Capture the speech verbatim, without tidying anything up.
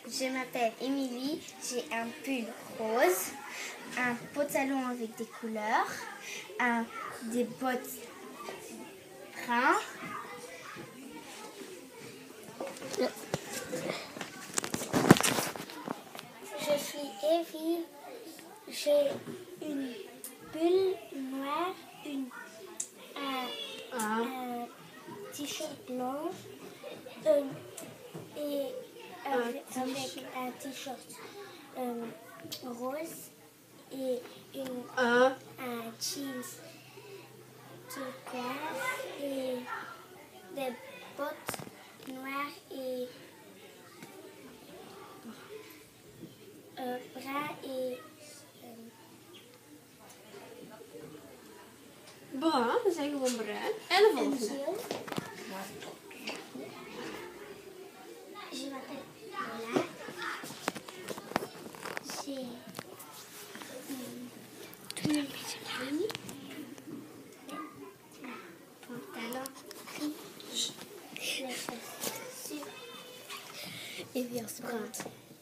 Je m'appelle Émilie, j'ai un pull rose, un pantalon avec des couleurs, un, des bottes bruns. Je suis Evie, j'ai une bulle noire, une, un, Ah. un t-shirt blanc euh, et avec, avec un t-shirt euh, rose et une, Un. un jeans turquoise et des bottes noires et euh, brun et euh, Brun, we zeggen gewoon bruin. En de een volgende. geel. Je m'appelle Lola. J'ai une pull gris, un pantalon gris, les chaussures Et puis on se prend.